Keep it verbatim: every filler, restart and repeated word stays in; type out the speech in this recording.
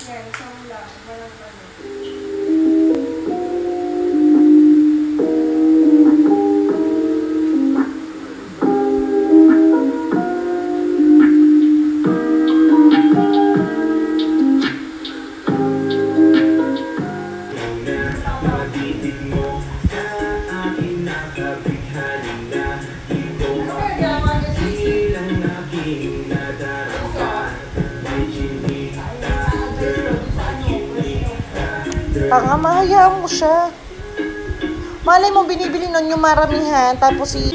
Yan, isang lang. Walang ano. Tanga, mahayaan mo siya. Malay mo, binibili nun yung maramihan, tapos si...